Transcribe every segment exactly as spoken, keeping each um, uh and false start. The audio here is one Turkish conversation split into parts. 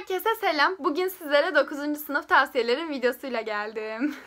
Herkese selam. Bugün sizlere dokuzuncu sınıf tavsiyelerim videosuyla geldim.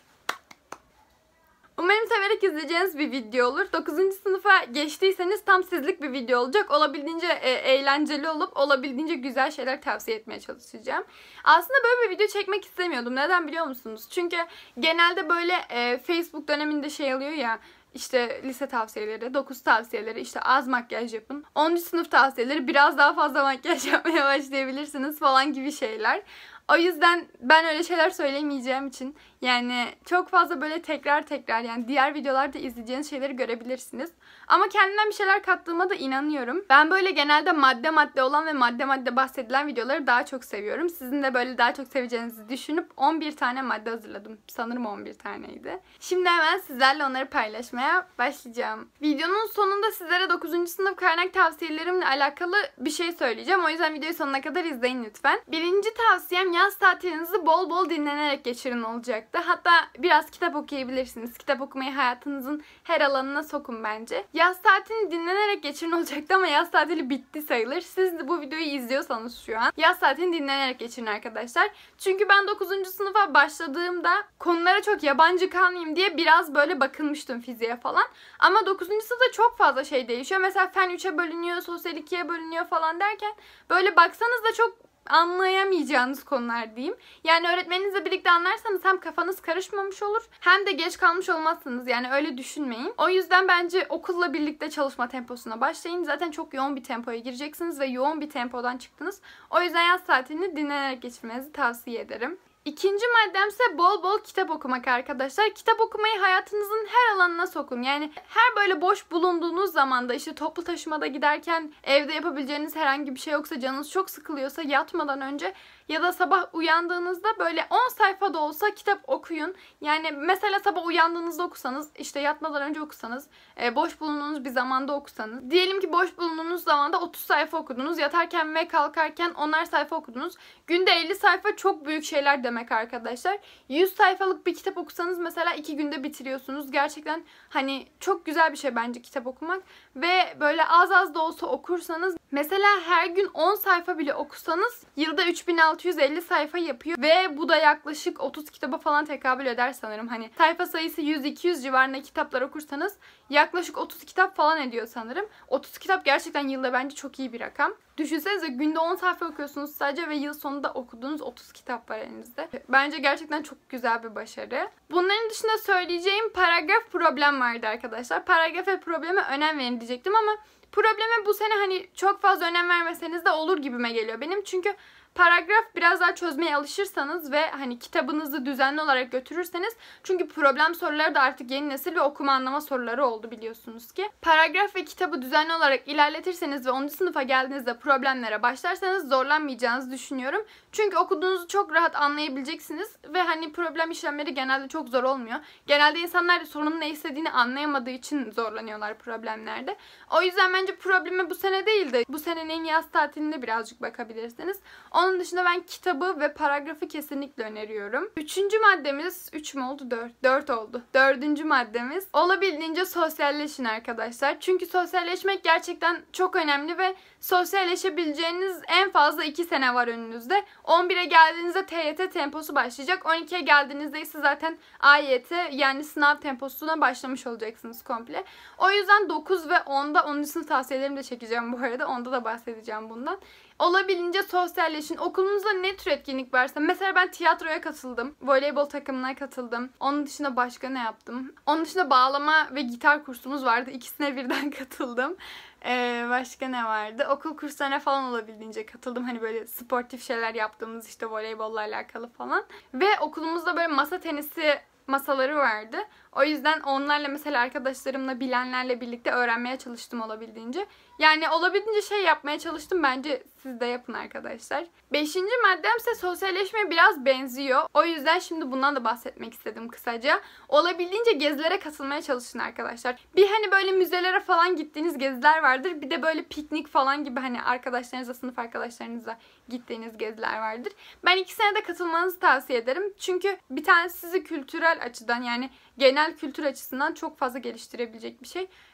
Umarım severek izleyeceğiniz bir video olur. dokuzuncu sınıfa geçtiyseniz tam sizlik bir video olacak. Olabildiğince e, eğlenceli olup olabildiğince güzel şeyler tavsiye etmeye çalışacağım. Aslında böyle bir video çekmek istemiyordum. Neden biliyor musunuz? Çünkü genelde böyle e, Facebook döneminde şey oluyor ya... İşte lise tavsiyeleri, dokuz tavsiyeleri, işte az makyaj yapın. onuncu sınıf tavsiyeleri, biraz daha fazla makyaj yapmaya başlayabilirsiniz falan gibi şeyler. O yüzden ben öyle şeyler söylemeyeceğim için yani çok fazla böyle tekrar tekrar yani diğer videolarda izleyeceğiniz şeyleri görebilirsiniz. Ama kendimden bir şeyler kattığıma da inanıyorum. Ben böyle genelde madde madde olan ve madde madde bahsedilen videoları daha çok seviyorum. Sizin de böyle daha çok seveceğinizi düşünüp on bir tane madde hazırladım. Sanırım on bir taneydi. Şimdi hemen sizlerle onları paylaşmaya başlayacağım. Videonun sonunda sizlere dokuzuncu sınıf kaynak tavsiyelerimle alakalı bir şey söyleyeceğim. O yüzden videoyu sonuna kadar izleyin lütfen. Birinci tavsiyem yaz tatilinizi bol bol dinlenerek geçirin olacaktı. Hatta biraz kitap okuyabilirsiniz. Kitap okumayı hayatınızın her alanına sokun bence. Yaz tatilini dinlenerek geçirin olacaktı ama yaz tatili bitti sayılır. Siz de bu videoyu izliyorsanız şu an yaz tatilini dinlenerek geçirin arkadaşlar. Çünkü ben dokuzuncu sınıfa başladığımda konulara çok yabancı kalmayayım diye biraz böyle bakılmıştım fiziğe falan. Ama dokuzuncu sınıfta çok fazla şey değişiyor. Mesela fen üçe bölünüyor, sosyal ikiye bölünüyor falan derken böyle baksanız da çok anlayamayacağınız konular diyeyim. Yani öğretmeninizle birlikte anlarsanız hem kafanız karışmamış olur hem de geç kalmış olmazsınız. Yani öyle düşünmeyin. O yüzden bence okulla birlikte çalışma temposuna başlayın. Zaten çok yoğun bir tempoya gireceksiniz ve yoğun bir tempodan çıktınız. O yüzden yaz tatilini dinlenerek geçirmenizi tavsiye ederim. İkinci maddemse bol bol kitap okumak arkadaşlar. Kitap okumayı hayatınızın her alanına sokun. Yani her böyle boş bulunduğunuz zamanda işte toplu taşımada giderken evde yapabileceğiniz herhangi bir şey yoksa canınız çok sıkılıyorsa yatmadan önce ya da sabah uyandığınızda böyle on sayfa da olsa kitap okuyun. Yani mesela sabah uyandığınızda okusanız, işte yatmadan önce okusanız, e, boş bulunduğunuz bir zamanda okusanız. Diyelim ki boş bulunduğunuz zamanda otuz sayfa okudunuz. Yatarken ve kalkarken onar sayfa okudunuz. Günde elli sayfa çok büyük şeyler demek arkadaşlar. yüz sayfalık bir kitap okusanız mesela iki günde bitiriyorsunuz. Gerçekten hani çok güzel bir şey bence kitap okumak. Ve böyle az az da olsa okursanız, mesela her gün on sayfa bile okusanız yılda üç bin altı yüz elli sayfa yapıyor. Ve bu da yaklaşık otuz kitaba falan tekabül eder sanırım. Hani sayfa sayısı yüz iki yüz civarında kitaplar okursanız yaklaşık otuz kitap falan ediyor sanırım. otuz kitap gerçekten yılda bence çok iyi bir rakam. Düşünsenize günde on sayfa okuyorsunuz sadece ve yıl sonunda okuduğunuz otuz kitap var elinizde. Bence gerçekten çok güzel bir başarı. Bunların dışında söyleyeceğim paragraf problem vardı arkadaşlar. Paragraf ve probleme önem verin diyecektim ama probleme bu sene hani çok fazla önem vermeseniz de olur gibime geliyor benim. Çünkü paragraf biraz daha çözmeye alışırsanız ve hani kitabınızı düzenli olarak götürürseniz, çünkü problem soruları da artık yeni nesil ve okuma anlama soruları oldu biliyorsunuz ki. Paragraf ve kitabı düzenli olarak ilerletirseniz ve onuncu sınıfa geldiğinizde problemlere başlarsanız zorlanmayacağınızı düşünüyorum. Çünkü okuduğunuzu çok rahat anlayabileceksiniz ve hani problem işlemleri genelde çok zor olmuyor. Genelde insanlar sorunun ne istediğini anlayamadığı için zorlanıyorlar problemlerde. O yüzden bence probleme bu sene değil de bu senenin yaz tatilinde birazcık bakabilirsiniz. Onun dışında ben kitabı ve paragrafı kesinlikle öneriyorum. Üçüncü maddemiz, üç mü oldu? Dört. Dört oldu. Dördüncü maddemiz, olabildiğince sosyalleşin arkadaşlar. Çünkü sosyalleşmek gerçekten çok önemli ve sosyalleşebileceğiniz en fazla iki sene var önünüzde. on bire geldiğinizde T Y T temposu başlayacak. on ikiye geldiğinizde ise zaten A Y T yani sınav temposuna başlamış olacaksınız komple. O yüzden dokuz ve onda onuncu sınıf tavsiyelerimi de çekeceğim bu arada. Onda da bahsedeceğim bundan. Olabildiğince sosyalleşin. Okulunuzda ne tür etkinlik varsa. Mesela ben tiyatroya katıldım. Voleybol takımına katıldım. Onun dışında başka ne yaptım? Onun dışında bağlama ve gitar kursumuz vardı. İkisine birden katıldım. Ee, başka ne vardı? Okul kurslarına falan olabildiğince katıldım. Hani böyle sportif şeyler yaptığımız, işte voleybolla alakalı falan. Ve okulumuzda böyle masa tenisi masaları vardı. O yüzden onlarla mesela arkadaşlarımla, bilenlerle birlikte öğrenmeye çalıştım olabildiğince. Yani olabildiğince şey yapmaya çalıştım. Bence siz de yapın arkadaşlar. Beşinci maddemse sosyalleşmeye biraz benziyor. O yüzden şimdi bundan da bahsetmek istedim kısaca. Olabildiğince gezilere katılmaya çalışın arkadaşlar. Bir hani böyle müzelere falan gittiğiniz geziler vardır. Bir de böyle piknik falan gibi hani arkadaşlarınızla, sınıf arkadaşlarınızla gittiğiniz geziler vardır. Ben ikisine de katılmanızı tavsiye ederim. Çünkü bir tanesi sizi kültürel açıdan, yani genel kültür açısından çok fazla geliştirebilecek bir şey.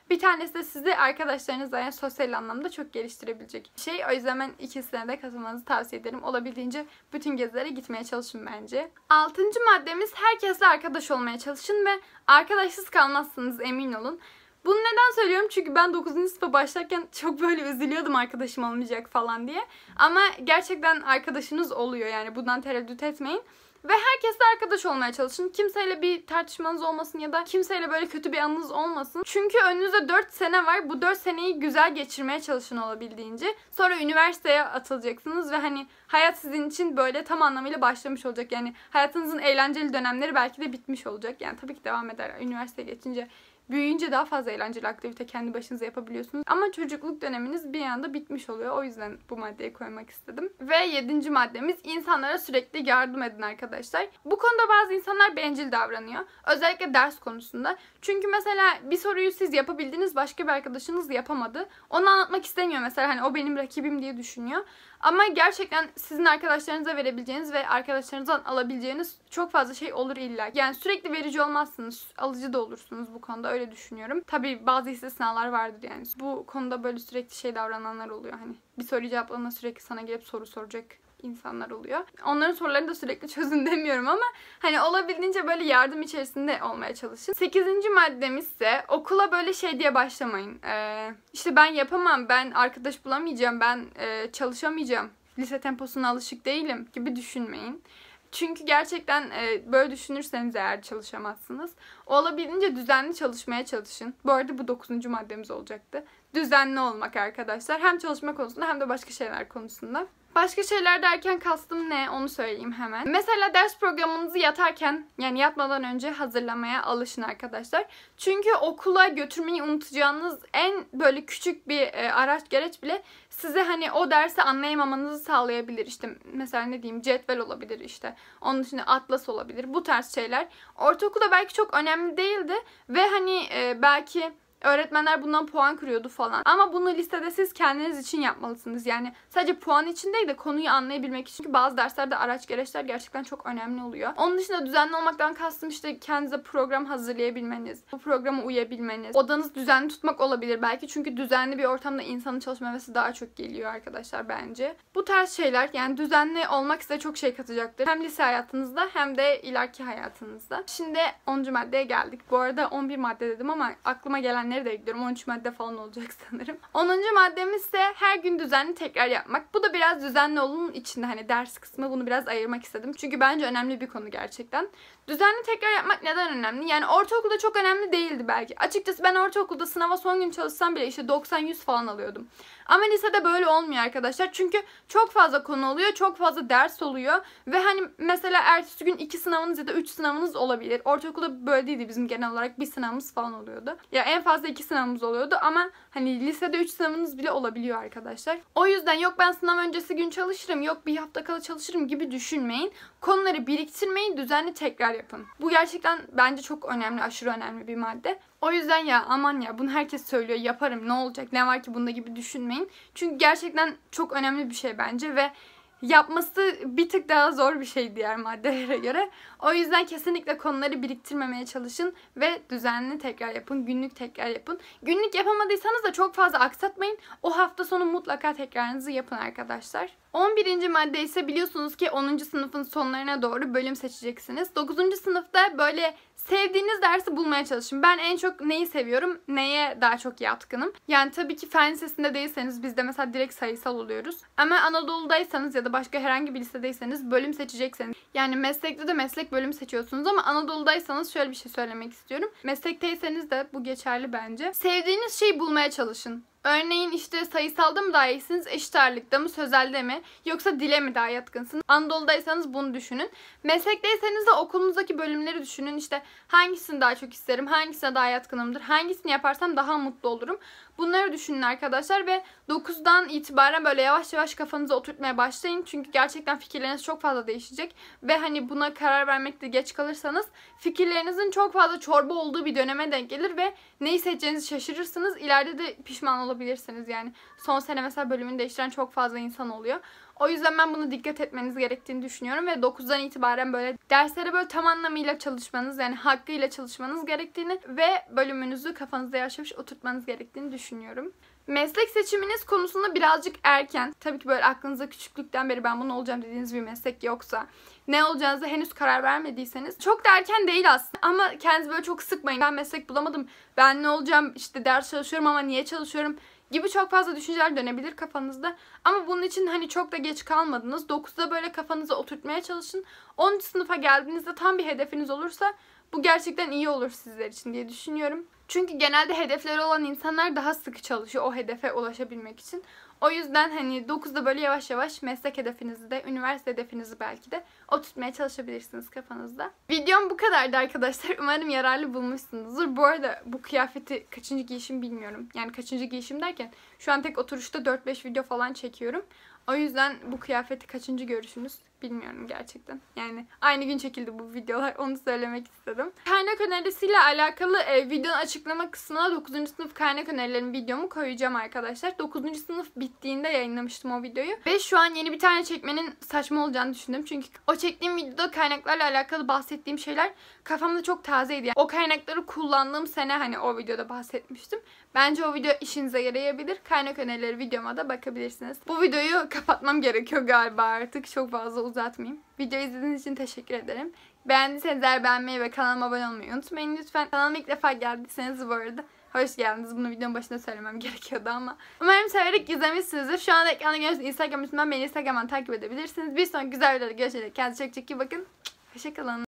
Bir tanesi de sizi arkadaşlarınızla yani sosyal anlamda çok geliştirebilecek bir şey. O yüzden ben ikisine de katılmanızı tavsiye ederim. Olabildiğince bütün gezilere gitmeye çalışın bence. Altıncı maddemiz herkesle arkadaş olmaya çalışın ve arkadaşsız kalmazsınız, emin olun. Bunu neden söylüyorum? Çünkü ben dokuzuncu sınıfa başlarken çok böyle üzülüyordum arkadaşım olmayacak falan diye. Ama gerçekten arkadaşınız oluyor, yani bundan tereddüt etmeyin. Ve herkesle arkadaş olmaya çalışın. Kimseyle bir tartışmanız olmasın ya da kimseyle böyle kötü bir anınız olmasın. Çünkü önünüzde dört sene var. Bu dört seneyi güzel geçirmeye çalışın olabildiğince. Sonra üniversiteye atılacaksınız ve hani hayat sizin için böyle tam anlamıyla başlamış olacak. Yani hayatınızın eğlenceli dönemleri belki de bitmiş olacak. Yani tabii ki devam eder. Üniversiteye geçince, büyüyünce daha fazla eğlenceli aktivite kendi başınıza yapabiliyorsunuz. Ama çocukluk döneminiz bir anda bitmiş oluyor. O yüzden bu maddeyi koymak istedim. Ve yedinci maddemiz insanlara sürekli yardım edin arkadaşlar. Bu konuda bazı insanlar bencil davranıyor. Özellikle ders konusunda. Çünkü mesela bir soruyu siz yapabildiniz, başka bir arkadaşınız yapamadı. Onu anlatmak istemiyor mesela. Hani o benim rakibim diye düşünüyor. Ama gerçekten sizin arkadaşlarınıza verebileceğiniz ve arkadaşlarınızdan alabileceğiniz çok fazla şey olur illa. Yani sürekli verici olmazsınız. Alıcı da olursunuz bu konuda, öyle düşünüyorum. Tabii bazı istisnalar vardır yani. Bu konuda böyle sürekli şey davrananlar oluyor. Hani bir soruyu cevapladığında sürekli sana gelip soru soracak insanlar oluyor. Onların sorularını da sürekli çözün demiyorum ama hani olabildiğince böyle yardım içerisinde olmaya çalışın. Sekizinci maddemiz ise okula böyle şey diye başlamayın. Ee, işte ben yapamam, ben arkadaş bulamayacağım, ben e, çalışamayacağım, lise temposuna alışık değilim gibi düşünmeyin. Çünkü gerçekten e, böyle düşünürseniz eğer çalışamazsınız. Olabildiğince düzenli çalışmaya çalışın. Bu arada bu dokuzuncu maddemiz olacaktı. Düzenli olmak arkadaşlar. Hem çalışma konusunda hem de başka şeyler konusunda. Başka şeyler derken kastım ne? Onu söyleyeyim hemen. Mesela ders programınızı yatarken, yani yatmadan önce hazırlamaya alışın arkadaşlar. Çünkü okula götürmeyi unutacağınız en böyle küçük bir e, araç gereç bile size hani o dersi anlayamamanızı sağlayabilir. İşte mesela ne diyeyim, cetvel olabilir işte. Onun dışında atlas olabilir. Bu tarz şeyler. Ortaokulda belki çok önemli değildi ve hani e, belki öğretmenler bundan puan kırıyordu falan. Ama bunu lisede siz kendiniz için yapmalısınız. Yani sadece puan için değil de konuyu anlayabilmek için. Çünkü bazı derslerde araç gereçler gerçekten çok önemli oluyor. Onun dışında düzenli olmaktan kastım işte kendinize program hazırlayabilmeniz, bu programa uyabilmeniz, odanızı düzenli tutmak olabilir belki. Çünkü düzenli bir ortamda insanın çalışma hevesi daha çok geliyor arkadaşlar bence. Bu tarz şeyler, yani düzenli olmak size çok şey katacaktır. Hem lise hayatınızda hem de ileriki hayatınızda. Şimdi onuncu maddeye geldik. Bu arada on bir madde dedim ama aklıma gelenleri de ekliyorum. on üç madde falan olacak sanırım. onuncu maddemiz ise her gün düzenli tekrar yapmak. Bu da biraz düzenli olun içinde, hani ders kısmı, bunu biraz ayırmak istedim. Çünkü bence önemli bir konu gerçekten. Düzenli tekrar yapmak neden önemli? Yani ortaokulda çok önemli değildi belki. Açıkçası ben ortaokulda sınava son gün çalışsam bile işte doksan yüz falan alıyordum. Ama lisede böyle olmuyor arkadaşlar. Çünkü çok fazla konu oluyor, çok fazla ders oluyor. Ve hani mesela ertesi gün iki sınavınız ya da üç sınavınız olabilir. Ortaokulda böyle değildi, bizim genel olarak bir sınavımız falan oluyordu. Ya en fazla iki sınavımız oluyordu ama hani lisede üç sınavınız bile olabiliyor arkadaşlar. O yüzden yok ben sınav öncesi gün çalışırım, yok bir hafta kala çalışırım gibi düşünmeyin. Konuları biriktirmeyin, düzenli tekrar yapın. Bu gerçekten bence çok önemli, aşırı önemli bir madde. O yüzden ya aman ya bunu herkes söylüyor, yaparım, ne olacak, ne var ki bunda gibi düşünmeyin. Çünkü gerçekten çok önemli bir şey bence ve yapması bir tık daha zor bir şey diğer maddelere göre. O yüzden kesinlikle konuları biriktirmemeye çalışın ve düzenli tekrar yapın, günlük tekrar yapın. Günlük yapamadıysanız da çok fazla aksatmayın. O hafta sonu mutlaka tekrarınızı yapın arkadaşlar. on birinci madde ise biliyorsunuz ki onuncu sınıfın sonlarına doğru bölüm seçeceksiniz. dokuzuncu sınıfta böyle sevdiğiniz dersi bulmaya çalışın. Ben en çok neyi seviyorum, neye daha çok yatkınım. Yani tabii ki fen lisesinde değilseniz biz de mesela direkt sayısal oluyoruz. Ama Anadolu'daysanız ya da başka herhangi bir lisedeyseniz bölüm seçecekseniz. Yani meslekte de meslek bölümü seçiyorsunuz ama Anadolu'daysanız şöyle bir şey söylemek istiyorum. Meslekteyseniz de bu geçerli bence. Sevdiğiniz şeyi bulmaya çalışın. Örneğin işte sayısalda mı daha iyisiniz, eşit ağırlıkta mı, sözelde mi, yoksa dile mi daha yatkınsınız? Anadolu'daysanız bunu düşünün. Meslekteyseniz de okulunuzdaki bölümleri düşünün. İşte hangisini daha çok isterim, hangisine daha yatkınımdır, hangisini yaparsam daha mutlu olurum. Bunları düşünün arkadaşlar ve dokuzdan itibaren böyle yavaş yavaş kafanıza oturtmaya başlayın. Çünkü gerçekten fikirleriniz çok fazla değişecek. Ve hani buna karar vermekte geç kalırsanız fikirlerinizin çok fazla çorba olduğu bir döneme denk gelir ve neyi seçeceğinizi şaşırırsınız. İleride de pişman olabilirsiniz yani. Son sene mesela bölümünü değiştiren çok fazla insan oluyor. O yüzden ben buna dikkat etmeniz gerektiğini düşünüyorum ve dokuzdan itibaren böyle derslere böyle tam anlamıyla çalışmanız, yani hakkıyla çalışmanız gerektiğini ve bölümünüzü kafanızda yavaş yavaş oturtmanız gerektiğini düşünüyorum. Meslek seçiminiz konusunda birazcık erken. Tabii ki böyle aklınızda küçüklükten beri ben bunu olacağım dediğiniz bir meslek yoksa, ne olacağınıza henüz karar vermediyseniz çok da erken değil aslında. Ama kendinizi böyle çok sıkmayın. Ben meslek bulamadım, ben ne olacağım, işte ders çalışıyorum ama niye çalışıyorum gibi çok fazla düşünceler dönebilir kafanızda. Ama bunun için hani çok da geç kalmadınız. dokuzda böyle kafanızı oturtmaya çalışın. onuncu sınıfa geldiğinizde tam bir hedefiniz olursa bu gerçekten iyi olur sizler için diye düşünüyorum. Çünkü genelde hedefleri olan insanlar daha sıkı çalışıyor o hedefe ulaşabilmek için. O yüzden hani dokuzda böyle yavaş yavaş meslek hedefinizi de, üniversite hedefinizi belki de oturtmaya çalışabilirsiniz kafanızda. Videom bu kadardı arkadaşlar. Umarım yararlı bulmuşsunuzdur. Bu arada bu kıyafeti kaçıncı giyişim bilmiyorum. Yani kaçıncı giyişim derken şu an tek oturuşta dört beş video falan çekiyorum. O yüzden bu kıyafeti kaçıncı görüşünüz bilmiyorum gerçekten. Yani aynı gün çekildi bu videolar. Onu söylemek istedim. Kaynak önerisiyle alakalı e, videonun açıklama kısmına dokuzuncu sınıf kaynak önerilerim videomu koyacağım arkadaşlar. dokuzuncu sınıf bittiğinde yayınlamıştım o videoyu. Ve şu an yeni bir tane çekmenin saçma olacağını düşündüm. Çünkü o çektiğim videoda kaynaklarla alakalı bahsettiğim şeyler kafamda çok tazeydi. Yani o kaynakları kullandığım sene hani o videoda bahsetmiştim. Bence o video işinize yarayabilir. Kaynak önerileri videoma da bakabilirsiniz. Bu videoyu kapatmam gerekiyor galiba artık. Çok fazla uzatmayayım. Videoyu izlediğiniz için teşekkür ederim. Beğendiyseniz eğer beğenmeyi ve kanalıma abone olmayı unutmayın lütfen. Kanalıma ilk defa geldiyseniz bu arada hoş geldiniz. Bunu videonun başında söylemem gerekiyordu ama. Umarım severek izlemişsinizdir. Şu anda ekranda görüyorsunuz Instagram üstünden beni Instagram'dan takip edebilirsiniz. Bir sonraki güzel videoda görüşürüz. Kendinize çok çok iyi bakın. Hoşçakalın.